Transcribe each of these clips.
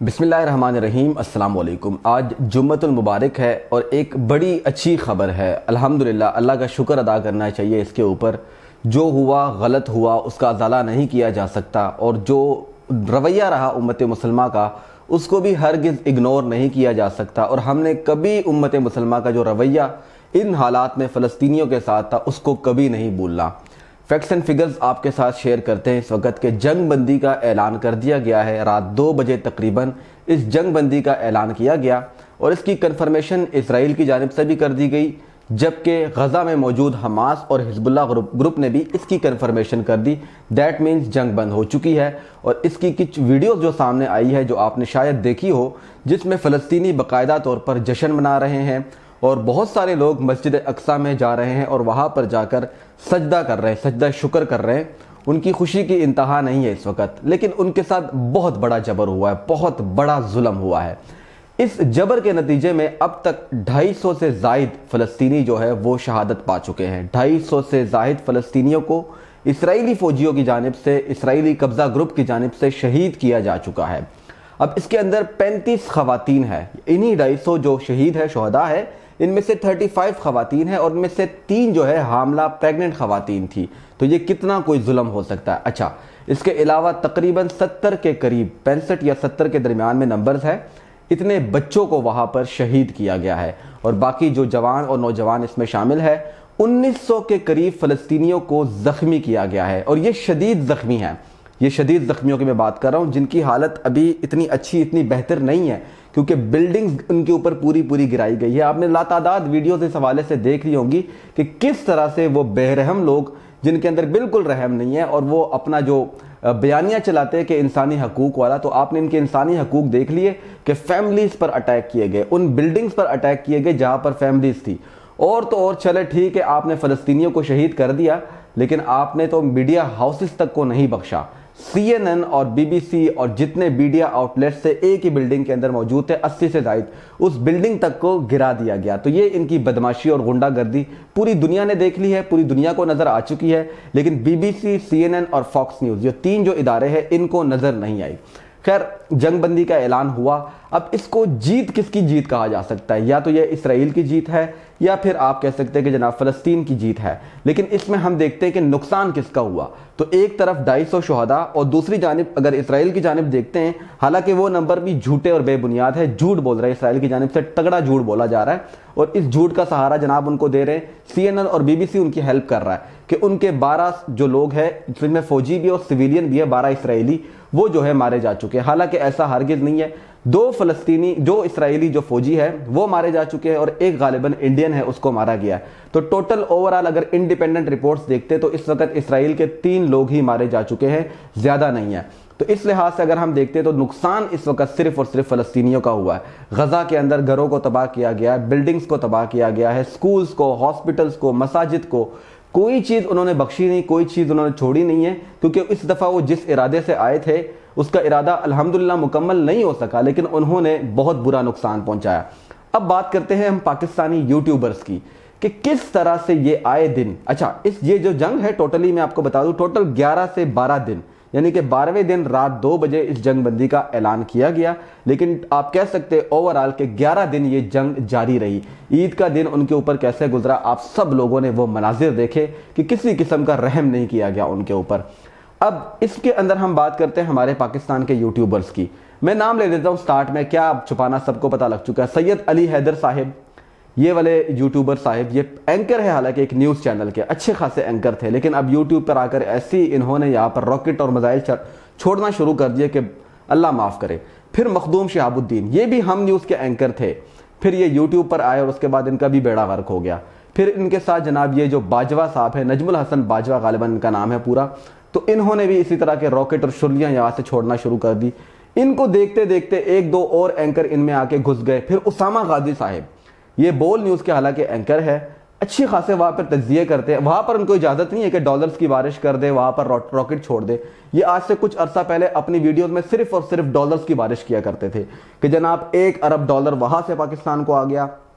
بسم اللہ الرحمن الرحیم۔ السلام علیکم۔ آج جمعۃ المبارک ہے اور ایک بڑی اچھی خبر ہے۔ الحمدللہ، اللہ کا شکر ادا کرنا چاہیے اس کے اوپر۔ جو ہوا غلط ہوا، اس کا ازالہ نہیں کیا جا سکتا، اور جو رویہ رہا امت مسلمہ کا اس کو بھی ہرگز اگنور نہیں کیا جا سکتا، اور ہم نے کبھی امت مسلمہ کا جو رویہ ان حالات میں فلسطینیوں کے ساتھ تھا اس کو کبھی نہیں بھولنا۔ فیکٹس اینڈ فگرز آپ کے ساتھ شیئر کرتے ہیں اس وقت کہ جنگ بندی کا اعلان کر دیا گیا ہے۔ رات 2 بجے تقریباً اس جنگ بندی کا اعلان کیا گیا، اور اس کی کنفرمیشن اسرائیل کی جانب سے بھی کر دی گئی، جبکہ غزہ میں موجود حماس اور حزب اللہ گروپ نے بھی اس کی کنفرمیشن کر دی۔ دیٹ مینز جنگ بند ہو چکی ہے، اور اس کی کچھ ویڈیوز جو سامنے آئی ہے جو آپ نے شاید دیکھی ہو، جس میں فلسطینی باقاعدہ طور پر جشن منا رہے ہیں، اور بہت سارے لوگ مسجد اقصیٰ میں جا رہے ہیں اور وہاں پر جا کر سجدہ کر رہے ہیں، سجدہ شکر کر رہے ہیں۔ ان کی خوشی کی انتہا نہیں ہے اس وقت، لیکن ان کے ساتھ بہت بڑا جبر ہوا ہے، بہت بڑا ظلم ہوا ہے۔ اس جبر کے نتیجے میں اب تک 250 سے زائد فلسطینی جو ہے وہ شہادت پا چکے ہیں۔ 250 سے زائد فلسطینیوں کو اسرائیلی فوجیوں کی جانب سے، اسرائیلی قبضہ گروپ کی جانب سے شہید کیا جا چکا ہے۔ اب اس کے اندر 35 خواتین ہیں۔ انہی 250 جو شہید ہے، شہداء ہے، ان میں سے 35 خواتین ہیں، اور ان میں سے 3 جو ہے حاملہ پریگننٹ خواتین تھی۔ تو یہ کتنا کوئی ظلم ہو سکتا ہے۔ اچھا، اس کے علاوہ تقریباً 70 کے قریب، 65 یا 70 کے درمیان میں نمبرز ہے، اتنے بچوں کو وہاں پر شہید کیا گیا ہے، اور باقی جو جوان اور نوجوان اس میں شامل ہے، 1900 کے قریب فلسطینیوں کو زخمی کیا گیا ہے، اور یہ شدید زخمی ہیں۔ یہ شدید زخمیوں کی میں بات کر رہا ہوں، جن کی حالت ابھی اتنی اچھی، اتنی بہتر نہیں ہے، کیونکہ بلڈنگز ان کے اوپر پوری گرائی گئی ہے۔ آپ نے لاتعداد ویڈیوز اس حوالے سے دیکھ لی ہوں گی کہ کس طرح سے وہ بے رحم لوگ، جن کے اندر بالکل رحم نہیں ہے، اور وہ اپنا جو بیانیہ چلاتے ہیں کہ انسانی حقوق والا، تو آپ نے ان کے انسانی حقوق دیکھ لیے کہ فیملیز پر اٹیک کیے گئے، ان بلڈنگز پر اٹیک کیے گئے جہاں پر فیملیز تھی۔ اور تو اور چلے ٹھیک ہے، آپ نے فلسطینیوں کو شہید کر دیا، لیکن آپ نے تو میڈیا ہاؤسز تک کو نہیں بخشا۔ CNN اور BBC اور جتنے میڈیا آؤٹ لیٹ سے ایک ہی بلڈنگ کے اندر موجود تھے، 80 سے زائد، اس بلڈنگ تک کو گرا دیا گیا۔ تو یہ ان کی بدماشی اور غنڈہ گردی پوری دنیا نے دیکھ لی ہے، پوری دنیا کو نظر آ چکی ہے، لیکن BBC، CNN اور فاکس نیوز، یہ 3 جو ادارے ہیں، ان کو نظر نہیں آئی۔ خیر، جنگ بندی کا اعلان ہوا۔ اب اس کو جیت کس کی جیت کہا جا سکتا ہے؟ یا تو یہ اسرائیل کی جیت ہے، یا پھر آپ کہہ سکتے ہیں کہ جناب فلسطین کی جیت ہے، لیکن اس میں ہم دیکھتے ہیں کہ نقصان کس کا ہوا۔ تو ایک طرف 250 شہداء، اور دوسری جانب اگر اسرائیل کی جانب دیکھتے ہیں، حالانکہ وہ نمبر بھی جھوٹے اور بے بنیاد ہے، جھوٹ بول رہے ہیں، اسرائیل کی جانب سے تگڑا جھوٹ بولا جا رہا ہے، اور اس جھوٹ کا سہارا جناب ان کو دے رہے ہیں۔ CNN اور BBC ان کی ہیلپ کر رہا ہے کہ ان کے 12 جو لوگ ہیں، جن میں فوجی بھی اور سویلین بھی ہے، 12 اسرائیلی، وہ جو ہے مارے جا چکے ہیں۔ حالانکہ ایسا ہرگز نہیں ہے۔ 2 فلسطینی، جو اسرائیلی جو فوجی ہے وہ مارے جا چکے ہیں، اور ایک غالباً انڈین ہے، اس کو مارا گیا ہے۔ تو ٹوٹل اوورآل اگر انڈیپینڈنٹ رپورٹس دیکھتے تو اس وقت اسرائیل کے 3 لوگ ہی مارے جا چکے ہیں، زیادہ نہیں ہے۔ تو اس لحاظ سے اگر ہم دیکھتے تو نقصان اس وقت صرف اور صرف فلسطینیوں کا ہوا ہے۔ غزہ کے اندر گھروں کو تباہ کیا گیا ہے، بلڈنگز کو تباہ کیا گیا ہے، سکولز کو، ہاسپٹلز کو، مساجد کو، کوئی چیز انہوں نے بخشی نہیں، کوئی چیز انہوں نے چھوڑی نہیں ہے، کیونکہ اس دفعہ وہ جس ارادے سے آئے تھے اس کا ارادہ الحمدللہ مکمل نہیں ہو سکا، لیکن انہوں نے بہت برا نقصان پہنچایا۔ اب بات کرتے ہیں ہم پاکستانی یوٹیوبرز کی، کہ کس طرح سے یہ آئے دن، اچھا یہ جو جنگ ہے ٹوٹلی میں آپ کو بتا دوں، ٹوٹل 11 سے 12 دن، یعنی کہ 12ویں دن رات 2 بجے اس جنگ بندی کا اعلان کیا گیا، لیکن آپ کہہ سکتے اوورآل کہ 11 دن یہ جنگ جاری رہی۔ عید کا دن ان کے اوپر کیسے گزرا، آپ سب لوگوں نے وہ مناظر دیکھے کہ کسی قسم کا رحم نہیں کیا گیا ان کے اوپر۔ اب اس کے اندر ہم بات کرتے ہیں ہمارے پاکستان کے یوٹیوبرز کی۔ میں نام لے دیتا ہوں سٹارٹ میں، کیا اب چھپانا سب کو پتہ لگ چکا ہے۔ سید علی حیدر صاحب، یہ والے یوٹیوبر صاحب، یہ اینکر ہے، حالانکہ ایک نیوز چینل کے اچھے خاصے اینکر تھے، لیکن اب یوٹیوب پر آ کر ایسی انہوں نے یہاں پر راکٹ اور میزائل چھوڑنا شروع کر دیے کہ اللہ معاف کرے۔ پھر مخدوم شہاب الدین، یہ بھی ہم نیوز کے اینکر تھے، پھر یہ یوٹیوب پر آئے، اور اس کے بعد ان کا بھی بیڑا غرق ہو گیا۔ پھر ان کے ساتھ جناب یہ جو باجوہ صاحب ہے، نجم الحسن باجوہ غالباً ان کا نام ہے پورا، تو انہوں نے بھی اسی طرح کے راکٹ اور شرلیاں یہاں سے چھوڑنا شروع کر دی۔ ان کو دیکھتے دیکھتے 1-2 اور اینکر ان میں آ کے گھس گئے۔ پھر اسامہ غازی صاحب، یہ بول نیوز کے حالانکہ اینکر ہے، اچھی خاصے وہاں پر تجزیے کرتے ہیں، وہاں پر ان کو اجازت نہیں ہے کہ ڈالرز کی بارش کر دے، وہاں پر راکٹ چھوڑ دے۔ یہ آج سے کچھ عرصہ پہلے اپنی ویڈیوز میں صرف اور صرف ڈالرز کی بارش کیا کرتے تھے کہ جناب $1 ارب وہاں سے پاکستان کو آ گیا،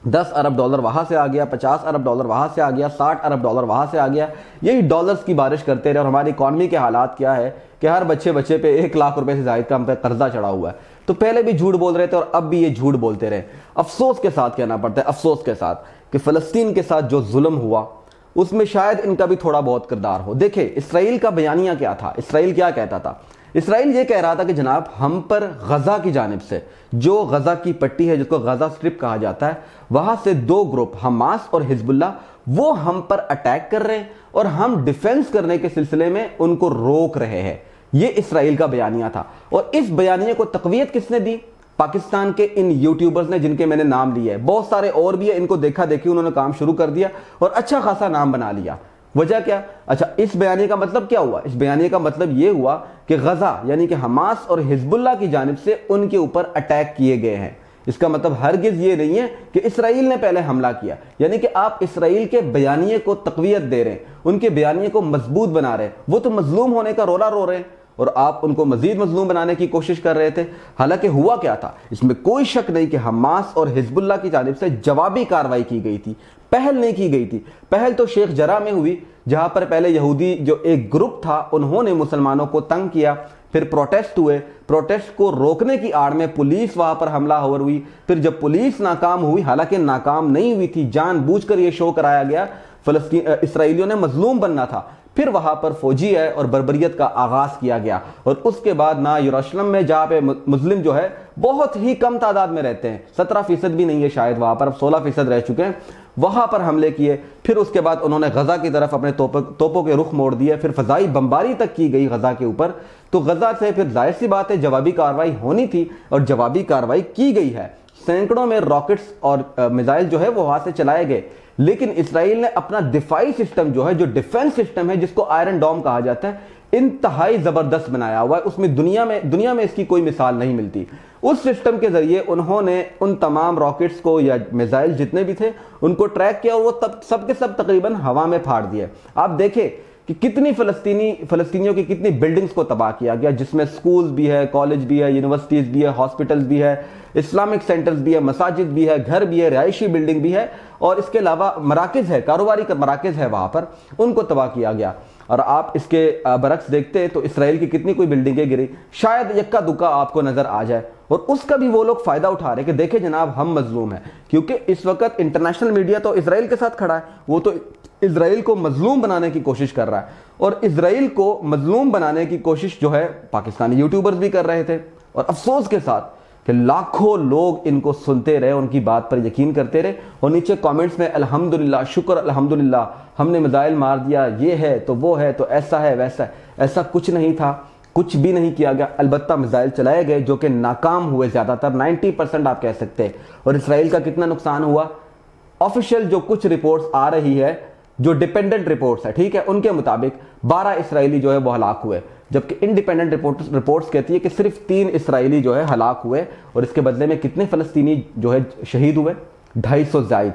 10 ارب ڈالر وہاں سے آ گیا، 50 ارب ڈالر وہاں سے آ گیا، 60 ارب ڈالر وہاں سے آ گیا، یہی ڈالرز کی بارش کرتے رہے. اور ہماری اکانومی کے حالات کیا ہے کہ ہر بچے پہ 1 لاکھ روپے سے زائد کا ہم پہ قرضہ چڑھا ہوا ہے. تو پہلے بھی جھوٹ بول رہے تھے اور اب بھی یہ جھوٹ بولتے رہے. افسوس کے ساتھ کہنا پڑتا ہے، افسوس کے ساتھ، کہ فلسطین کے ساتھ جو ظلم ہوا اس میں شاید ان کا بھی تھوڑا بہت کردار ہو. دیکھیں اسرائیل کا بیانیہ کیا تھا، اسرائیل کیا کہتا تھا. اسرائیل یہ کہہ رہا تھا کہ جناب ہم پر غزہ کی جانب سے، جو غزہ کی پٹی ہے جس کو غزہ سٹرپ کہا جاتا ہے، وہاں سے 2 گروپ حماس اور حزب اللہ وہ ہم پر اٹیک کر رہے ہیں اور ہم ڈیفنس کرنے کے سلسلے میں ان کو روک رہے ہیں. یہ اسرائیل کا بیانیہ تھا. اور اس بیانیے کو تقویت کس نے دی؟ پاکستان کے ان یوٹیوبرز نے جن کے میں نے نام لیے ہے. بہت سارے اور بھی ہیں، ان کو دیکھا دیکھی انہوں نے کام شروع کر دیا اور اچھا خاصا نام بنا لیا. وجہ کیا؟ اچھا اس بیانیے کا مطلب کیا ہوا؟ اس بیانیے کا مطلب یہ ہوا کہ غزہ یعنی کہ حماس اور حزب اللہ کی جانب سے ان کے اوپر اٹیک کیے گئے ہیں. اس کا مطلب ہرگز یہ نہیں ہے کہ اسرائیل نے پہلے حملہ کیا. یعنی کہ آپ اسرائیل کے بیانیے کو تقویت دے رہے ہیں، ان کے بیانیے کو مضبوط بنا رہے ہیں. وہ تو مظلوم ہونے کا رولا رو رہے ہیں اور آپ ان کو مزید مظلوم بنانے کی کوشش کر رہے تھے. حالانکہ ہوا کیا تھا، اس میں کوئی شک نہیں کہ حماس اور حزب اللہ کی جانب سے جوابی کارروائی کی گئی تھی، پہل نہیں کی گئی تھی. پہل تو شیخ جرح میں ہوئی، جہاں پر پہلے یہودی جو ایک گروپ تھا انہوں نے مسلمانوں کو تنگ کیا، پھر پروٹیسٹ ہوئے، پروٹیسٹ کو روکنے کی آڑ میں پولیس وہاں پر حملہ آور ہوئی. پھر جب پولیس ناکام ہوئی، حالانکہ ناکام نہیں ہوئی تھی، جان بوجھ کر یہ شو کرایا گیا، اسرائیلیوں نے مظلوم بننا تھا. پھر وہاں پر فوجی ہے اور بربریت کا آغاز کیا گیا. اور اس کے بعد نہ یروشلم میں جہاں پہ مسلم جو ہے بہت ہی کم تعداد میں رہتے ہیں، 17% بھی نہیں ہے شاید وہاں پر، اب 16% رہ چکے ہیں، وہاں پر حملے کیے. پھر اس کے بعد انہوں نے غزہ کی طرف اپنے توپوں کے رخ موڑ دیے. پھر فضائی بمباری تک کی گئی غزہ کے اوپر. تو غزہ سے پھر ظاہر سی بات ہے جوابی کارروائی ہونی تھی اور جوابی کارروائی کی گئی ہے. سینکڑوں میں راکٹس اور میزائل جو ہے وہ وہاں سے چلائے گئے. لیکن اسرائیل نے اپنا دفاعی سسٹم جو ہے، جو ڈیفنس سسٹم ہے جس کو آئرن ڈوم کہا جاتا ہے، انتہائی زبردست بنایا ہوا ہے. اس میں دنیا میں اس کی کوئی مثال نہیں ملتی. اس سسٹم کے ذریعے انہوں نے ان تمام راکٹس کو یا میزائل جتنے بھی تھے ان کو ٹریک کیا اور وہ سب کے سب تقریباً ہوا میں پھاڑ دیے. آپ دیکھیں کہ کتنی فلسطینیوں کی کتنی بلڈنگز کو تباہ کیا گیا، جس میں سکولز بھی ہے، کالج بھی ہے، یونیورسٹیز بھی ہے، ہاسپٹلز بھی ہے، اسلامک سینٹرز بھی ہے، مساجد بھی ہے، گھر بھی ہے، رہائشی بلڈنگ بھی ہے، اور اس کے علاوہ مراکز ہے، کاروباری مراکز ہے وہاں پر، ان کو تباہ کیا گیا. اور آپ اس کے برعکس دیکھتے تو اسرائیل کی کتنی کوئی بلڈنگیں گری، شاید یکا دکا آپ کو نظر آ جائے. اور اس کا بھی وہ لوگ فائدہ اٹھا رہے کہ دیکھیں جناب ہم مظلوم ہیں، کیونکہ اس وقت انٹرنیشنل میڈیا تو اسرائیل کے ساتھ کھڑا ہے. وہ تو اسرائیل کو مظلوم بنانے کی کوشش کر رہا ہے، اور اسرائیل کو مظلوم بنانے کی کوشش جو ہے پاکستانی یوٹیوبرز بھی کر رہے تھے. اور افسوس کے ساتھ کہ لاکھوں لوگ ان کو سنتے رہے، ان کی بات پر یقین کرتے رہے، اور نیچے کامنٹس میں الحمدللہ، شکر الحمدللہ، ہم نے میزائل مار دیا، یہ ہے تو وہ ہے تو ایسا ہے ویسا ہے. ایسا کچھ نہیں تھا، کچھ بھی نہیں کیا گیا. البتہ میزائل چلائے گئے جو کہ ناکام ہوئے، زیادہ تر 90% آپ کہہ سکتے ہیں. اور اسرائیل کا کتنا نقصان ہوا؟ آفیشیل جو کچھ رپورٹس آ رہی ہے، جو ڈیپینڈنٹ رپورٹس ہے، ٹھیک ہے، ان کے مطابق 12 اسرائیلی جو ہے وہ ہلاک ہوئے، جبکہ انڈیپینڈنٹ رپورٹس کہتی ہے کہ صرف 3 اسرائیلی جو ہے ہلاک ہوئے. اور اس کے بدلے میں کتنے فلسطینی جو ہے شہید ہوئے؟ 250 زائد.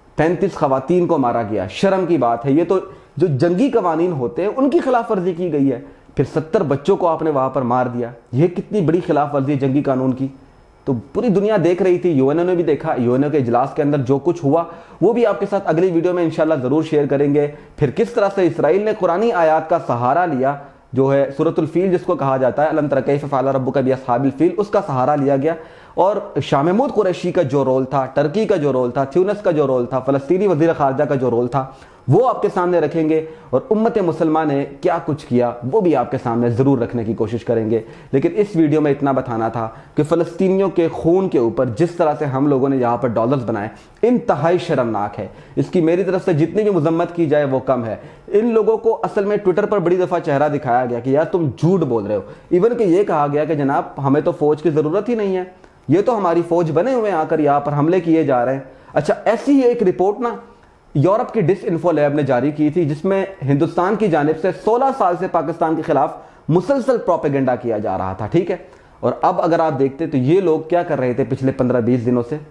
35 خواتین کو مارا گیا. شرم کی بات ہے. یہ تو جو جنگی قوانین ہوتے ہیں ان کی خلاف ورزی کی گئی ہے. پھر 70 بچوں کو آپ نے وہاں پر مار دیا. یہ کتنی بڑی خلاف ورزی ہے جنگی قانون کی. تو پوری دنیا دیکھ رہی تھی، یو این او نے بھی دیکھا. یو این او کے اجلاس کے اندر جو کچھ ہوا وہ بھی آپ کے ساتھ اگلی ویڈیو میں انشاءاللہ ضرور شیئر کریں گے. پھر کس طرح سے اسرائیل نے قرآنی آیات کا سہارا لیا، جو ہے سورۃ الفیل جس کو کہا جاتا ہے، الم تر کیف فعل ربک باصحاب الفیل، اس کا سہارا لیا گیا. اور شاہ محمود قریشی کا جو رول تھا، ٹرکی کا جو رول تھا، تیونس کا جو رول تھا، فلسطینی وزیر خارجہ کا جو رول تھا، وہ آپ کے سامنے رکھیں گے. اور امت مسلمہ نے کیا کچھ کیا وہ بھی آپ کے سامنے ضرور رکھنے کی کوشش کریں گے. لیکن اس ویڈیو میں اتنا بتانا تھا کہ فلسطینیوں کے خون کے اوپر جس طرح سے ہم لوگوں نے یہاں پر ڈالرز بنائے، انتہائی شرمناک ہے. اس کی میری طرف سے جتنی بھی مذمت کی جائے وہ کم ہے. ان لوگوں کو اصل میں ٹویٹر پر بڑی دفعہ چہرہ دکھایا گیا کہ یار تم جھوٹ بول رہے ہو. ایون کہ یہ کہا گیا کہ جناب ہمیں تو فوج کی ضرورت ہی نہیں ہے، یہ تو ہماری فوج بنے ہوئے ہیں، آ کر یہاں پر حملے کیے جا رہے ہیں. اچھا، ایسی ہی ایک رپورٹ نا یورپ کی ڈس انفو لیب نے جاری کی تھی، جس میں ہندوستان کی جانب سے 16 سال سے پاکستان کے خلاف مسلسل پروپیگنڈا کیا جا رہا تھا، ٹھیک ہے. اور اب اگر آپ دیکھتے تو یہ لوگ کیا کر رہے تھے پچھلے 15-20 دنوں سے؟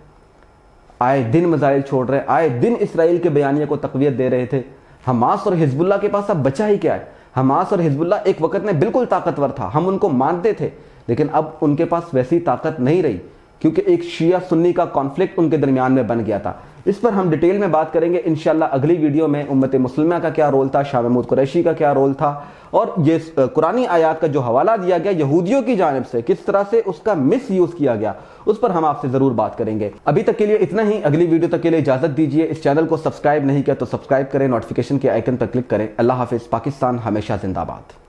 آئے دن میزائل چھوڑ رہے، آئے دن اسرائیل کے بیانیے کو تقویت دے رہے تھے. حماس اور حزب اللہ کے پاس اب بچا ہی کیا ہے؟ حماس اور حزب اللہ ایک وقت میں بالکل طاقتور تھا، ہم ان کو مانتے تھے، لیکن اب ان کے پاس ویسی طاقت نہیں رہی، کیونکہ ایک شیعہ سنی کا کانفلکٹ ان کے درمیان میں بن گیا تھا. اس پر ہم ڈیٹیل میں بات کریں گے انشاءاللہ اگلی ویڈیو میں۔ امت مسلمہ کا کیا رول تھا، شاہ محمود قریشی کا کیا رول تھا، اور یہ قرآنی آیات کا جو حوالہ دیا گیا یہودیوں کی جانب سے کس طرح سے اس کا مس یوز کیا گیا، اس پر ہم آپ سے ضرور بات کریں گے۔ ابھی تک کے لیے اتنا ہی، اگلی ویڈیو تک کے لیے اجازت دیجیے۔ اس چینل کو سبسکرائب نہیں کیا تو سبسکرائب کریں، نوٹیفیکیشن کے آئیکن پر کلک کریں۔ اللہ حافظ۔ پاکستان ہمیشہ زندہ باد۔